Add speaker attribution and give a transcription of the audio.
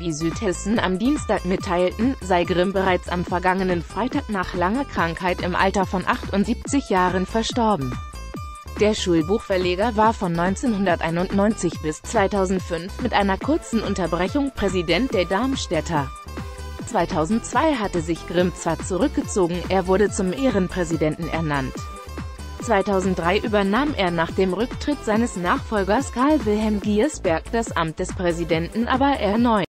Speaker 1: wie Südhessen am Dienstag mitteilten, sei Grimm bereits am vergangenen Freitag nach langer Krankheit im Alter von 78 Jahren verstorben. Der Schulbuchverleger war von 1991 bis 2005 mit einer kurzen Unterbrechung Präsident der Darmstädter. 2002 hatte sich Grimm zwar zurückgezogen, er wurde zum Ehrenpräsidenten ernannt. 2003 übernahm er nach dem Rücktritt seines Nachfolgers Karl Wilhelm Giersberg das Amt des Präsidenten aber erneut.